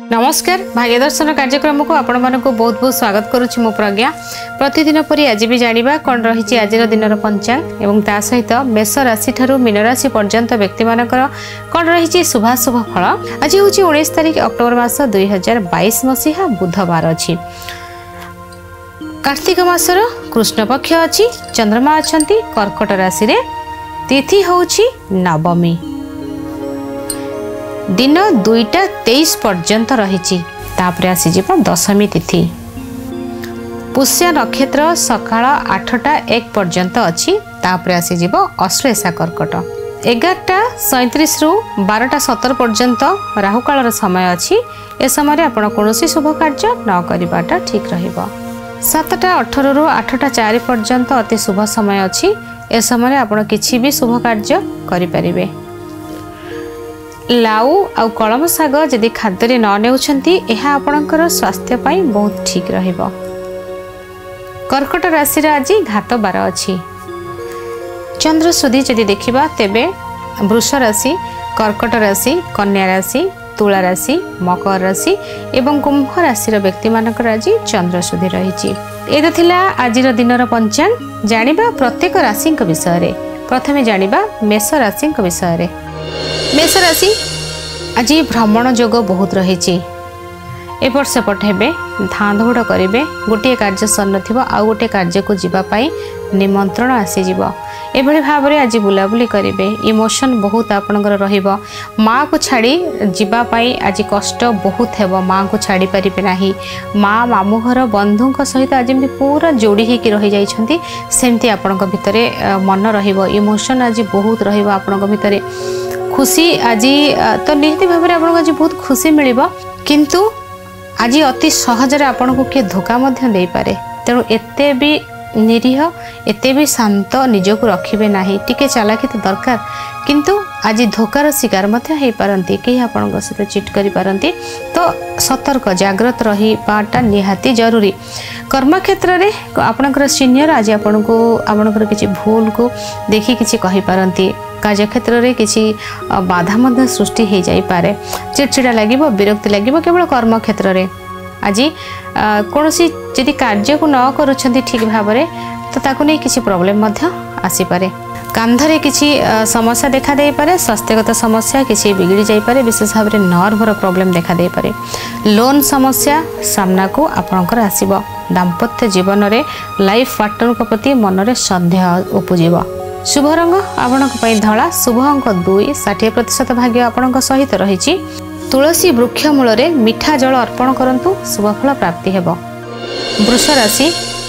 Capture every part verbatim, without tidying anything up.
नमस्कार भाग्य दर्शन कार्यक्रम को आपण मानक बहुत बहुत स्वागत करुच्ची मो प्रज्ञा। प्रतिदिन परी आज भी जानिबा कौन रही आज दिन पंचांग एवं ता सहित मेष राशि ठारू मीन राशि पर्यंत व्यक्ति मानकर कौन रही शुभाशुभ फल। आज हूँ उन्नीस तारिख अक्टोबर मास दुई हजार बैश मसीहा बुधवार अच्छी कार्तिक मासर कृष्ण पक्ष अच्छी चंद्रमा अच्छा कर्कट राशि रे तिथि होउछि नवमी दिन दुईटा तेईस पर्यंत रही तापर आसीज दशमी तिथि पुष्य नक्षत्र सकाळ आठटा एक पर्यंत अच्छी तापर आसीज अश्लेषा कर्कट एगारटा सैंतीस रु बारटा सतर पर्यंत राहुकाल समय अच्छी ए समय आपण कौन शुभ कार्य न करवाटा ठीक रहिबो। सातटा अठर रु आठटा चार पर्यंत अति शुभ समय अच्छी ए समय आपण किछि भी शुभ कार्य करि परिबे। लाउ आउ कलम शाग जदि खाद्य न नेउछंती एहा आपणकर स्वास्थ्य पाई बहुत ठीक रहिबो। कर्कट राशि रा आज घात बार अछि चंद्र सुधी जदि देखिबा तेबे वृष राशि कर्कट राशि कन्या राशि तुला राशि मकर राशि एवं कुंभ राशि रो व्यक्ति मानकर आज चंद्र सुधी रहिछि। एतो थिला आजिर दिनर पंचांग जानिबा प्रत्येक राशि विषय रे। प्रथमे जानिबा मेष राशि विषय रे। मेष राशि आज भ्रमण जोग बहुत रही एपट सेपट हेबे धाँ दौड़ करेंगे गोटे कार्य सर नाउ गोटे कार्य को जीवाई निमंत्रण आसीज एभली भाव में आज बुलाबुली करेंगे इमोशन बहुत आपणकर रहिबो। माँ को छाड़ी जीवाई आज कष्ट बहुत हेबो माँ को छाड़ी पारिबे नाही। माँ मामू घर बंधु सहित आज पूरा जोड़ी होकर रही जाइछंती सेमती आपणक भितरे मन रहिबो इमोशन आज बहुत रहिबो आपणक भितरे खुशी आज तो निश्चित भाव में आपको आज बहुत खुशी मिलिबो किंतु आज अति सहजरे आपन को किए धोखा मध्य दे पारे तेणु एते भी निरीह एते भी शांत निजको रखिबे नाही टिके चालाकी तो दरकार किंतु आज धोकार शिकार मध्य हे पारंती कहीं आपन सहित चिट करि पारंती तो सतर्क जाग्रत रही पाटा निहाती जरूरी। कर्म क्षेत्र रे आपनकर सीनियर आज आपन को आपनकर किछि भूल को देखि किछि कहि पारंती कार्य क्षेत्र में किसी बाधा मध्य सृष्टि हो जाई पारे चिड़चिड़ा लगे विरक्ति लगे केवल कर्म क्षेत्र में आज कौन सी जदि कार्य को न करुँच ठीक भाव में तो ताकू नहीं किसी प्रॉब्लम आसीपे कांधरे किसी समस्या देखा दे पारे स्वास्थ्यगत समस्या किसी बिगड़ी जापे विशेष भाव में नर्वर प्रॉब्लम देखा दे पारे लोन समस्या सामना को आपणकर आसीबो। दाम्पत्य जीवन में लाइफ पार्टनर प्रति मन में सन्देह उपजीव। शुभ रंग आपण धला शुभ अंक दुई षाठी प्रतिशत भाग्य आपण सहित रही। तुलसी वृक्ष मूल मीठा जल अर्पण करंतु शुभफल प्राप्ति हेब। वृष राशि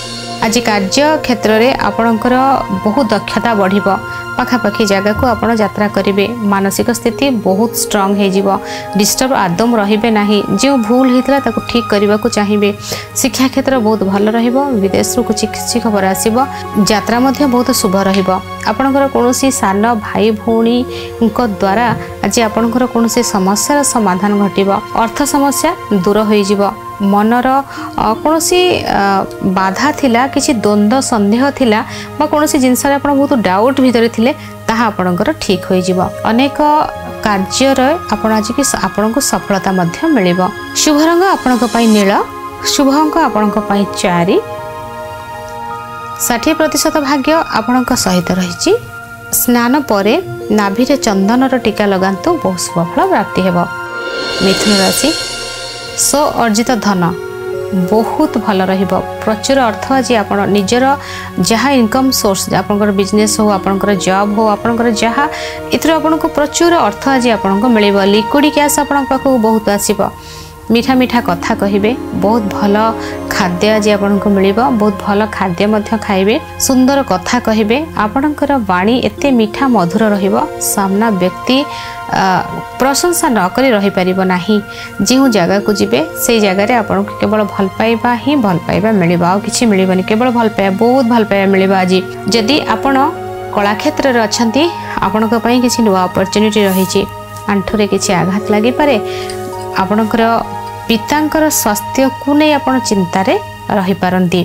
आज कार्य क्षेत्र में आपणकर बहुत दक्षता बढ़िबो पाखापाखि जगह को आपण यात्रा करेंगे मानसिक स्थिति बहुत स्ट्रांग हो डिस्टर्ब आदम रहिबे नाही जो भूल होता ताको ठीक करने को चाहिए। शिक्षा क्षेत्र बहुत भल रहिबो विदेश रु किछि खबर आसीबो यात्रा मध्य बहुत शुभ रहिबो। आपणकर कोनोसी सान भाई भौणी द्वारा आज आपणकर कोनोसी समस्यार समाधान घटिबो अर्थ समस्या दूर हो जिवो मनर कौन सी बाधा थिला किसी द्वंद्व संदेह थिला बा कौन सी जिनस बहुत डाउट भितर थिले ताहा आपणकर ठीक हो जिवो। अनेक कार्य आपण आज कि आपण को सफलता मध्य मिलिबो। शुभ रंग आपणक पई नील शुभ अंक आपणक पई चारि षाठी प्रतिशत भाग्य आपणक सहित रही। स्नान परे नाभिरे चंदनर टीका लगांतु बहुत शुभफल प्राप्ति हेब। मिथुन राशि सो अर्जित धन बहुत भल रहिबो प्रचुर अर्थ आज आपण निजर जहाँ इनकम सोर्स आपनकर बिजनेस हो आपनकर जॉब हो आपनकर जहाँ इथर आपनको प्रचुर अर्थ आज आपनको मिलिबो। लिक्विड कैश आपण पाखु बहुत आसीबो मीठा मीठा कथा कहिबे बहुत भल खाद्य आज आपनको मिलिबो बहुत भल खाद्य मध्य खाइबे सुंदर कथा कहिबे आपनकर वाणी एते मीठा मधुर रहिबो सामना व्यक्ति प्रशंसा न करी रही पारिबो नाही। जो जगह को जिबे से जगह आपन केवल भल पाइबा ही भल पाइबा मिलिबा आ किछि मिलिबनी केवल भल पाइबा बहुत भल पाइबा मिलिबा। आज जदि आपण कला क्षेत्र रे अछंती आपनक पई किछि नुवा अपॉर्चुनिटी रहिछि आंठुरे किछि आघात लागि पारे आपनकर पितांकर स्वास्थ्य को नहीं आपण चिंतारे रही पारंती।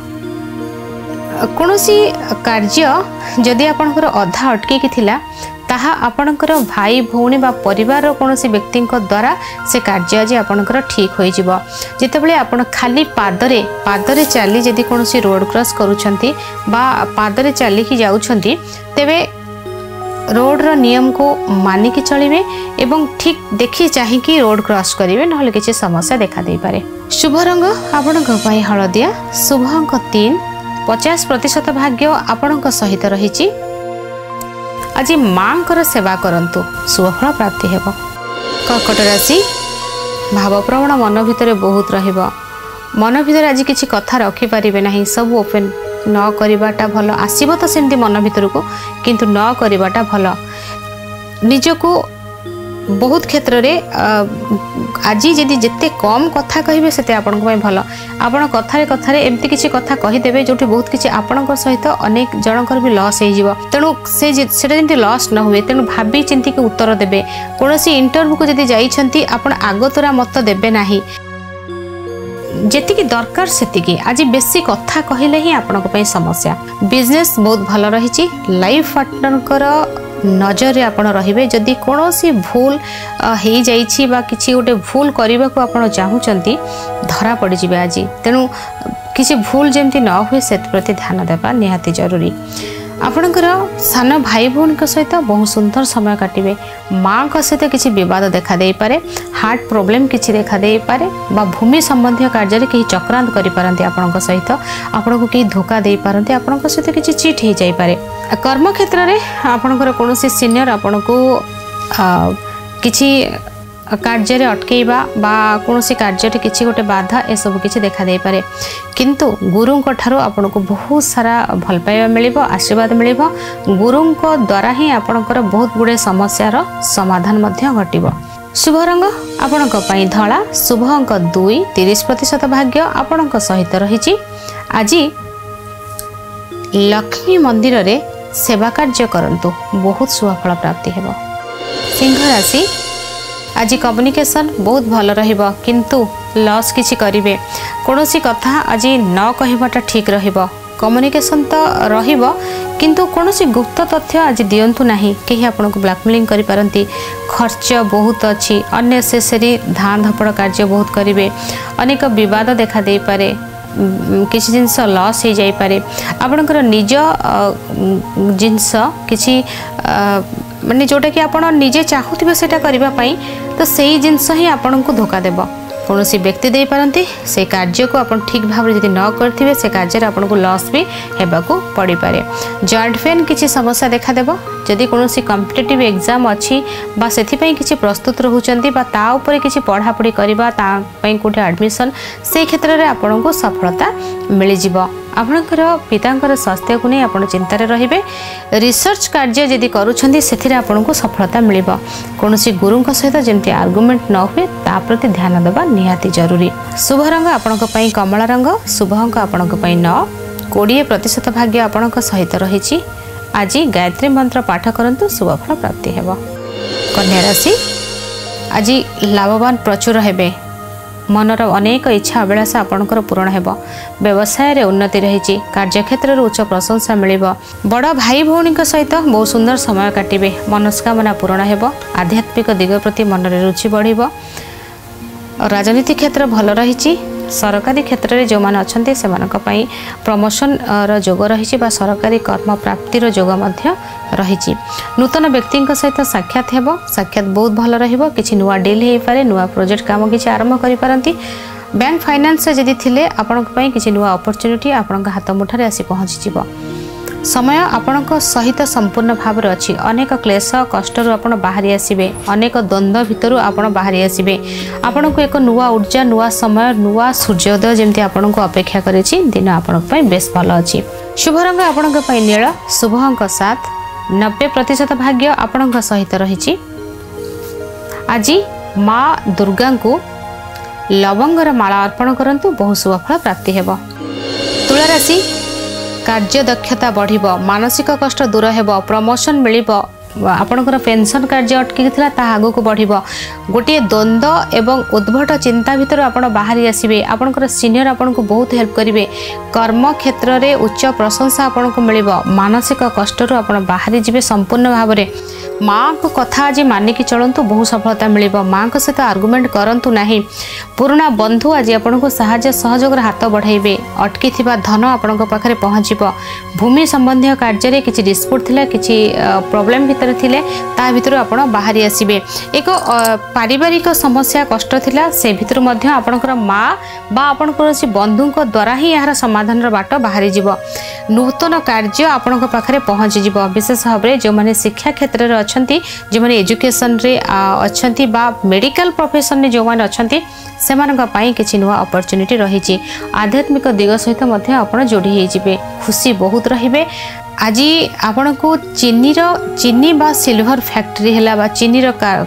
कौन सी कार्य जदि आपनकर अधा अटके थिला ताहा आपणकर भाई भौणी बा परिवार कौन व्यक्ति द्वारा से कार्य आज आपणकर ठीक हो जितेबाला आप खाली पादरे पादरे चली जदि कौन रोड क्रॉस करुँच पादरे चलिकी जाऊँगी तेबे रोड रो नियम को मानिकी चलिए एवं ठीक देखी चाहिए रोड क्रॉस करेंगे ना किसी समस्या देखा दे पारे। शुभ रंग आपण हलदिया शुभ अंक तीन पचास प्रतिशत भाग्य आपण सहित रही। आज माँ सेवा करंतु शुभफल प्राप्ति हेब। कर्कट राशि भावप्रवण मन भितर बहुत रहिबो मन भितर आज किसी कथा रखिपारे ना सब ओपन न करवाटा भल आसब तो सेमती मन भीतर को किंतु न करवाटा भल निजको बहुत क्षेत्र रे आज जदि जिते कम कथा कहे से आपण भल आपण कथार कथार एमती किसी कथा कहीदेवे जो बहुत किसी आपण सहित अनेक जनकर भी लॉस हो तेणु से जमी लॉस न हुए तेणु भाभी चिंतिक उत्तर देवे कौन इंटरव्यू को जदि जाइछंती आपण आगतुरा मत देवे नाही जेतिकी दरकार सेतिकी आज बेसी कथा कहले ही आपण समस्या। बिजनेस बहुत भल रही लाइफ पार्टनर नजर आपण रहिबे जदि कौन सी भूल हो जाइछि बा किछि गोटे भूल करने को आपण चाहूँगी धरा पड़ जाए आज तेणु किसी भूल जमती न हुए से प्रति ध्यान देवा निहाती जरूरी। आपणकर सान भाई भौणी सहित बहुत सुंदर समय काटिबे माँ का सहित किसी विवाद देखा दे पारे हार्ट प्रोब्लेम किसी देखा दे पारे बा भूमि संबंधी कार्य कहीं चक्रांत करि पारंती आपणक सहित आपण को कहीं धोखा दे पारंती आपणक सहित किसी चीट हो जाई पारे। कर्म क्षेत्र में आपणकर कौन सीनियर आपण को किसी कार्य अटकेबा बा कौन कार्य किसी गोटे बाधा ए सब किसी देखा दे पारे किंतु गुरु ठारू आपन को बहुत सारा भल पाइबा मिलिबो आशीर्वाद मिलिबो गुरु द्वारा ही आपणकर बहुत गुड़े समस्यार समाधान मध्य घटिबो। शुभ रंग आपणक पई धला शुभ अंक दुई तीस प्रतिशत भाग्य आपणक सहित रही। आज लक्ष्मी मंदिर रे सेवा कार्य करंतु बहुत शुभफल प्राप्ति हेबो। सिंह राशि आज कम्युनिकेशन बहुत भल रहिबो किंतु लॉस किछि करिवे कौन सी कथा आज न कहबाटा ठीक रहिबो। कम्युनिकेशन तो रहिबो किंतु कौन सी गुप्त तथ्य आज दियंतु नाही कहीं आपन को ब्लैकमेलिंग करि पारंती खर्च बहुत अच्छी अननेसेसरी धान धपड़ कार्य बहुत करिवे अनेक विवाद देखा दे पारे किसी जिनस लॉस हो जाई पारे आपनकर निज जिनस किसी माने जोटा कि आपण निजे चाहूथिबे सेटा करिबा पई तो सही जिनस ही आपण को धोखा देबो कौन सी व्यक्ति दे पारंती से कार्य को आपण ठीक भाव यदि न करथिबे से कार्य आपण को लॉस भी हेबाकू पड़ी पारे। जॉइंट पेन किसी समस्या देखा देबो जदि कौन सी कॉम्पिटिटिव एग्जाम अच्छी बा सेथि पई किसी प्रस्तुत रहउचंती बा ता ऊपर किसी पढ़ा पढ़ी करबा ता पई कोठे एडमिशन से क्षेत्र रे आपण को सफलता मिल जिवो। आपणकर पितांकर स्वास्थ्य को नहीं आपण चिंतार रहिबे रिसर्च कार्य जदि करूछंती सेथिरे आपण को सफलता मिलिबो कौन सी गुरु सहित जमती आर्गुमेंट न हुए ता प्रति ध्यान देवा निहाती जरूरी। शुभ रंग आपणक पई कमला रंग शुभ अंक आपणक पई नौ बीस प्रतिशत भाग्य आपणक सहित रही। आज गायत्री मंत्र पाठ करंतु शुभफल प्राप्ति हेबो। कन्या राशि आज लाभवान प्रचुर हेबे मनर अनेक इच्छा अभिलाषा आपणकर पूरण हेबो व्यवसाय रे उन्नति रही कार्यक्षेत्र उच्च प्रशंसा मिलिबो बड़ भाई भौणी सहित बहुत सुंदर समय काटिबे मनस्कामना पूरण हेबो आध्यात्मिक दिग प्रति मन रे रुचि बढ़िबो राजनीति क्षेत्र भल रही सरकारी क्षेत्र में जो मैंने अच्छा से प्रमोशन रोग रही सरकारी कर्म प्राप्तिर जोग रही नूतन व्यक्ति सहित साक्षात हेबो साक्षात बहुत भल रहिबो किछि नुआ डील हो पारे नुआ प्रोजेक्ट काम किछि आरंभ करि पारंती बैंक फाइनेंस जदि थिले आपनक पई किछि नुआ अपॉर्चुनिटी आपनक हाथ मुठारे आसी पहुँची जिवो समय आपणक सहित संपूर्ण भाव अच्छी अनेक क्लेश कष्टर आपण बाहरी आसबे अनेक द्वंद्व भितर आपण बाहरी आसबे आपण को एक नुआ ऊर्जा नुआ समय नुआ सूर्योदय जमती आपण को अपेक्षा करेछि दिन आपणक पई बेस भल अछि। शुभ रंग आपणक पई नील शुभ अंक सात नब्बे प्रतिशत भाग्य आपणक सहित रही। आज माँ दुर्गा को लवंगर माला अर्पण करंतु बहुत शुभफल प्राप्ति हेबो। तुला राशि कार्य दक्षता बढ़िबो मानसिक कष्ट दूर हेबो प्रमोशन मिलिबो आपणकर पेंशन कार्य अटकी थिला ता आगु को बढ़िबो गोटे द्वंद्व एवं उद्भट चिंता भितर आपण बाहरी आसबे आपणकर सीनियर आपण को बहुत हेल्प करेंगे कर्म क्षेत्र में उच्च प्रशंसा आपण को मिल मानसिक कष्ट आपण बाहरी जी संपूर्ण भाव में माँ को कथा आज मानिकी चलतु बहुत सफलता मिल माँ को सहित आर्गुमेंट करूँ ना पुराणा बंधु आज आपन को साहाय्य सहयोग हाथ बढ़ाइबे अटकी थिबा धन आपण पाखे पहुँचब भूमि संबंधी कार्य किसी डिस्प्यूट थिला किसी प्रॉब्लम भितर थिले ता भितर आपण बाहरी आसबे एक पारिवारिक समस्या कष्ट थिला से भितर मध्य आपणकर माँ बा आपणकर से बंधु द्वारा ही यार समाधान बाट बाहरी जीव नूतन कार्य आपण पाखे पहुँची जीव विशेष भाव में जो मैंने शिक्षा क्षेत्र में अच्छा जो मैंने एजुकेशन रे अच्छा बा मेडिकल प्रोफेशन में जो मैंने अच्छा से किसी नुआ अपॉर्चुनिटी रही आध्यात्मिक दिग सहित आप जोड़ी होते खुशी बहुत रे आज आपण को चीनी चीनी बा सिल्वर फैक्ट्री है बा चीनी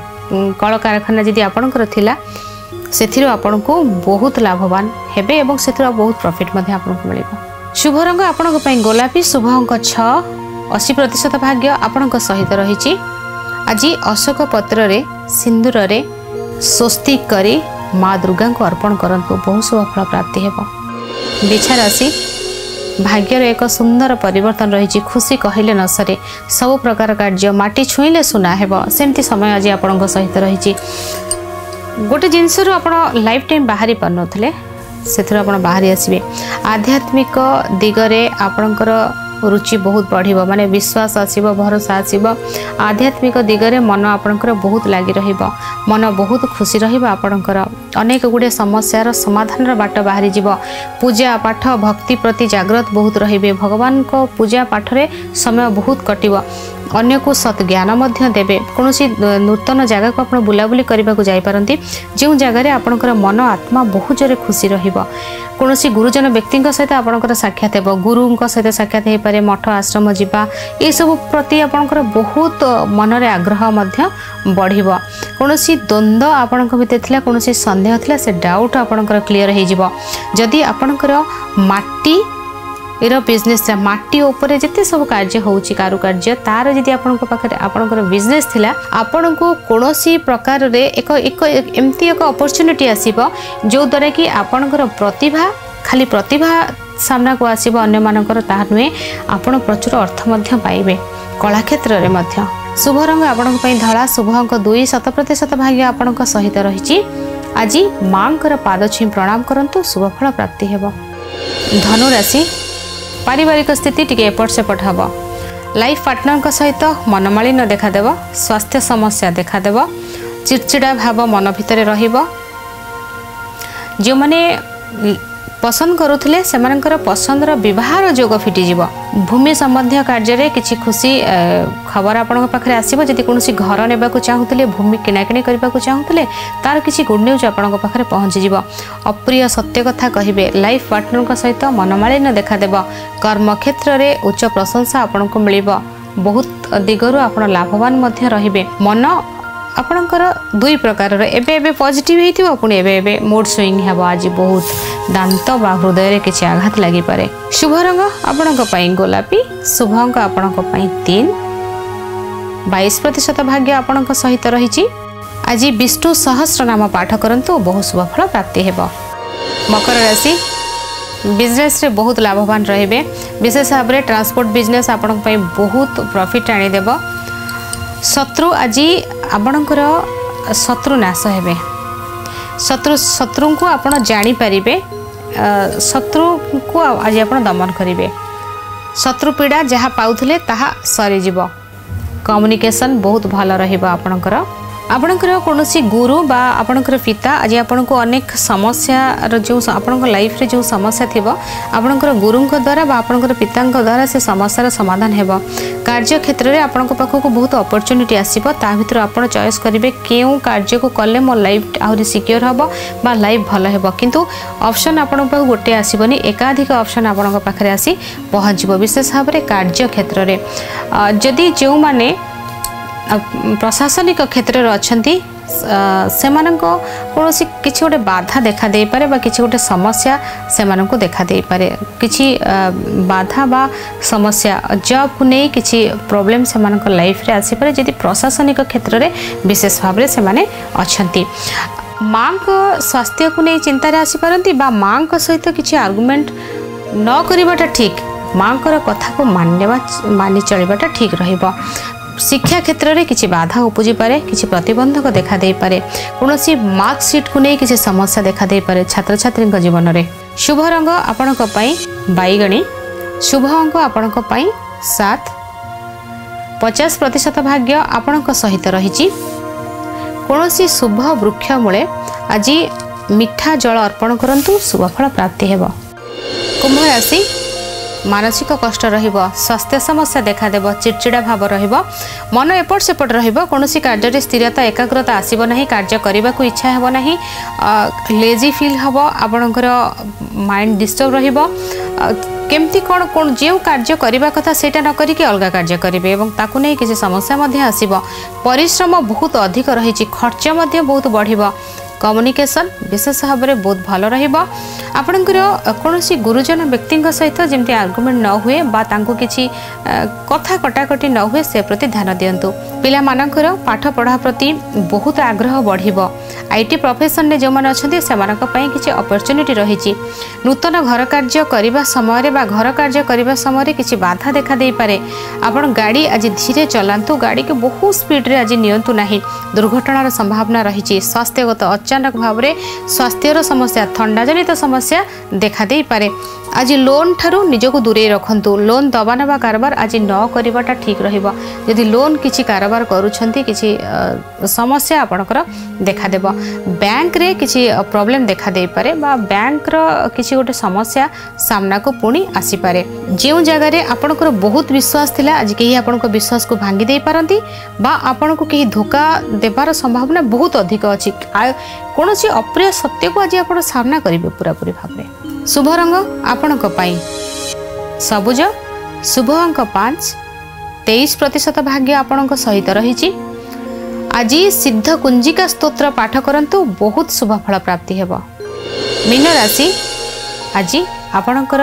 कल कारखाना जदि आपणकर थिला से आपण को बहुत लाभवान हेबे एवं से बहुत प्रॉफिट आपको मिल शुभ रंग आपण गोलापी शुभ अंक छः अशी प्रतिशत भाग्य आपण सहित रही आज अशोक पत्र रे सिंदूर रे स्वस्तिक करी माँ दुर्गा को अर्पण करंतु बहुत शुभ फल प्राप्ति हेब बिछा राशि भाग्यर एक सुंदर परिवर्तन रही खुशी कहले न सरे सब प्रकार कार्य माटी छुईले सुना हेब सेमती समय आज आपण सहित रही गोटे जिनस लाइफ टाइम बाहरी पार नथिले से बाहरी आसबे आध्यात्मिक दिगरे आपणकर रुचि बहुत बढ़िबो माने विश्वास आसीबो भरोसा आसीबो आध्यात्मिक दिगरे मन आपणकर बहुत लागि रहिबो मन बहुत खुशी रहिबो आपणकर अनेक गुडे समस्यार समाधान बाट बाहरी जीव पूजा पाठ भक्ति प्रति जागृत बहुत रहिबे भगवान को पूजा पाठ रे समय बहुत कटिबो अन्य को सत ज्ञान मध्य देबे कोनोसी नूतन जगह को आपण बुलाबुली करबा को जाई पारंती जो जगह रे आपणकर मन आत्मा बहुत जोरे खुशी रहिबो कोनोसी गुरुजन व्यक्ति सहित आपणकर साक्षात हेबो गुरुंक सहित साक्षात हे पारे मठ आश्रम जीवा ए सब प्रति आपणकर बहुत मन रे आग्रह मध्य बढ़िबो कोनोसी द्वंद्व आपणक भितर थिला कोनोसी संदेह थिला से डाउट आपणकर क्लियर हे जिवो जदि आपणकर माटी एरो बिजनेस माटी उपरे जिते सब कार्य होउची कारुकार्य तार जदि आपन पाखे आपनकर बिजनेस थिला आपन को कोनोसी प्रकार रे एक एक एमती एक अपॉर्चुनिटी आसीबो जो द्वारा कि आपनकर प्रतिभा खाली प्रतिभा सामना को आसीबो अन्य मानकर ताह नुए आपन प्रचुर अर्थ मध्य पाइबे कला क्षेत्र रे मध्य शुभ रंग आपन पई धळा शुभ अंक दुई शत प्रतिशत भाग्य आपन सहित रहिची आज मांकर पाद छि प्रणाम करंतु शुभ फल प्राप्ति हेबो धनु राशि पारिवारिक स्थिति टिके एपट सेपट हम लाइफ पार्टनर सहित मनमालिन्य देखादेव स्वास्थ्य समस्या देखादेव चिड़चिड़ा भाव मन भितर रहिबो जो माने पसंद करुले से पसंदर व्यवहार जोग फिटिज भूमि संबंधी कार्य किसी खुशी खबर आपण पाखे आसो जदि कौन घर ने चाहूले भूमि किणाकिणी करने को चाहूले तार किसी गुड न्यूज आपण पाखे पहुँचीज अप्रिय सत्य कथा कहे लाइफ पार्टनर सहित मनमालिन्य देखादेव कर्म क्षेत्र में उच्च प्रशंसा आपण को मिल बहुत दिगरु आपण लाभवान रे मन आपणकर दुई प्रकार एबे एबे पॉजिटिव हेतिबो पुणी एबे एबे मूड स्विंग हेबो आज बहुत दांत बा हृदय रे किछि आघात लागि पारे शुभ रंग आपणक पई गोलापी शुभ अंक आपणक पई तीन बाईस प्रतिशत भाग्य आपणक सहित रहिछि आज विष्णु सहस्र नाम पाठ करंतु बहुत शुभ फल प्राप्ति हेबो मकर राशि बिजनेस रे बहुत लाभवान रहिबे विशेष भाव में ट्रांसपोर्ट बिजनेस आपणक पई बहुत प्रॉफिट आनी देबो शत्रु आज आपणकर शत्रु नाश हेबे शत्रु शत्रु को आपण जानी परिबे शत्रु को आज आपण दमन करिवे शत्रु पीड़ा जहाँ पाउथले ताहा सरी जीवो कम्युनिकेशन बहुत भल रहिबो आपणकर आपणकर कौनसी गुरु बा आपणकर पिता आज आपण को अनेक समस्या जो आपण लाइफ रे जो समस्या थिबो आपणकर गुरुंक द्वारा बा आपणकर पितांक द्वारा से समस्यार समाधान हेबो कार्य क्षेत्र में आपण पाखक बहुत अपॉर्चुनिटी आसीबो ता भितर आपण चॉइस करिवे केउ कार्य को कले मो लाइफ आहुरी सिक्योर हबो बा लाइफ भल हेबो किंतु ऑप्शन आपण पाखक गोटे आसीबोनी एकाधिक ऑप्शन आपण पाखरे आसी पहुँचबो विशेष भाव में कार्य क्षेत्र में जदि जो माने प्रशासनिक क्षेत्र में अच्छा से कौन किसी गोटे बाधा देखा दे पारे बा किसी गोटे समस्या से देखा दे पारे किसी बाधा बा समस्या जॉब को नहीं किसी प्रॉब्लम से लाइफ रे आसी पारे यदि प्रशासनिक क्षेत्र में विशेष भाव में से अच्छा माँ को स्वास्थ्य को नहीं चिंतार आसीपारती बा माँ को सहित किसी आर्गुमेंट न करवाटा ठीक माँ को कथा को मानवा मानि चलवाटा ठीक रहिबो। शिक्षा क्षेत्र में किसी बाधा उपजी पारे किसी प्रतिबंधक देखा दे पारे कौन मार्कसीट को नहीं किसी समस्या देखा दे पारे छात्र छात्री जीवन में। शुभ रंग आपण बैगणी शुभ अंक आपण सात पचास प्रतिशत भाग्य आपण सहित रही कौन शुभ वृक्ष मूले आज मिठा जल अर्पण करंतु शुभ फल प्राप्ति हेब। कुंभ राशि मानसिक कष्ट रहिबो स्वास्थ्य समस्या देखा देबो चिड़चिड़ा भाव रहिबो मन एपट सेपट रहिबो कोनोसी कार्य स्थिरता एकाग्रता आसीबो नाही कार्य करबा को इच्छा हेबो नाही लेजी फील हबो आपनकर माइंड डिस्टर्ब रहिबो केमती कौन कौन जो कार्य करने कथा सेटा न करिके अलग कार्य करेंगे और ताकू नहीं किसी समस्या मध्य आसीबो परिश्रम बहुत अधिक रही खर्च मध्य बहुत बढ़िबो कम्युनिकेशन विशेष भाव में बहुत भल रहिबो आपणकर कौन गुरुजन व्यक्ति सहित जमती आर्गुमेंट न हुए बा तांको किछि कथा कटाकटी न हुए से प्रति ध्यान दियंतु पिला मानकर पाठ पढ़ा प्रति बहुत आग्रह बढ़िबो आईटी प्रोफेशन में जो मैंने अच्छा से किसी अपॉर्चुनिटी रही नूतन घर कार्य करने समय बा घर कार्य करने समय किसी बाधा देखा दे पारे आपण गाड़ी आज धीरे चलांतु गाड़ी के बहुत स्पीड रे आज नियंतु नहीं दुर्घटनार संभावना रही स्वास्थ्यगत अचानक भाव में स्वास्थ्यर समस्या थंडा जनित समस्या देखा दे पारे आज लोन ठारू निजको दूरे रखंतु लोन दबा नवा कारबार आज न करवाटा ठीक रहिबो यदि लोन किछि कारबार करूछंती किछि समस्या आपणकर देखा देबो बैंक रे किछि प्रॉब्लम देखा दे पारे बा बैंक रो किछि गोटे समस्या सामना को पुणी आसी पारे जे जगह रे आपणकर बहुत विश्वास थिला आज केही आपणको विश्वास को भांगी दे पारंती बा आपणको केही धोखा देबार संभावना बहुत अधिक अछि कोनोसी अप्रिय सत्य को आज आपण सामना करिवे पूरा पूरी भाबे। शुभ रंग आपण सबुज शुभ अंक पाँच तेईस प्रतिशत भाग्य आपण सहित रही आज सिद्ध कुंजिका स्तोत्र पाठ करंतु बहुत शुभ फल प्राप्ति हेब। मीन राशि आज आपणकर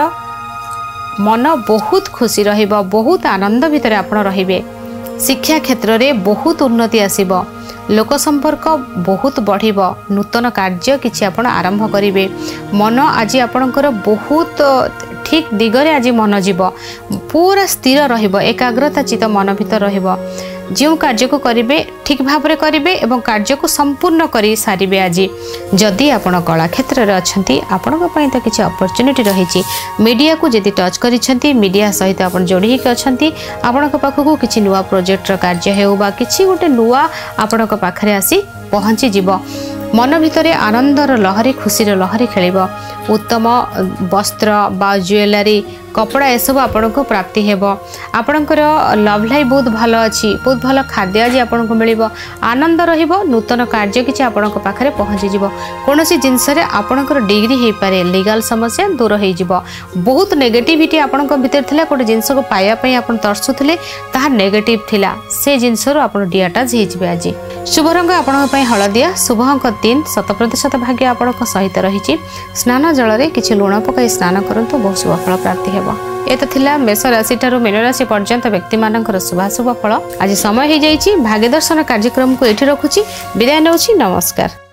मन बहुत खुशी रहिबो बहुत आनंद भितर आपण रहिबे शिक्षा क्षेत्र में बहुत उन्नति आसीबो लोक संपर्क बहुत बढ़िबो नूतन कार्य किछि आपण आरंभ करिवे मन आज आपणकर बहुत ठीक दिगरे आज मन जीव पूरा स्थिर रहिबो एकाग्रता चित मन भीतर रहिबो जो कार्य को करिवे ठीक भाव में करिवे एवं कार्य को संपूर्ण करी सारिबे आज जदि आपण कला क्षेत्र में अच्छी आपण तो किसी अपॉर्चुनिटी रही मीडिया को जदि टच करिसेंती मीडिया सहित आपण जोड़ी होकर अच्छी आपण पाखक किसी नुआ प्रोजेक्टर कार्य हो बा किसी गोटे नुआ आपण पाखरे आसी पहुँची जीव मन भितर आनंदर लहरी खुशीर लहरी खेल उत्तम वस्त्र बा ज्वेलरी कपड़ा एसबू आपण को प्राप्ति हेब आपणकर लव लाइफ बहुत भल अच्छी बहुत भल खाद्य आज आपन को मिल आनंद रहिबो नूतन कार्य किछि आपण को पाखरे पहुँची जीव कोनोसी जिनस रे आपणकर डिग्री हे पारे लीगल समस्या दूर हो जीव बहुत नेगेटिविटी आपण को भीतर थिला कोटे जिनस को पाया पई आपण तरसुथिले ताहा नेगेटिव थिला से जिनस रो आपण डिअटैच हे जिवे आज। शुभ रंग आपण पई हळदिया शुभ अंक तीन शत प्रतिशत भाग्य आपण को सहित रही स्नान जल रे किछि लुण पकाई स्नान करंतु बहुत शुभ फल प्राप्ति हेब। ए तो थिला मेष राशि ठारू मीन राशि पर्यंत व्यक्ति मानकर शुभाशुभ फल आज समय हो जाइछि भाग्य दर्शन कार्यक्रम को एठी रखुछि विदाय नउछि नमस्कार।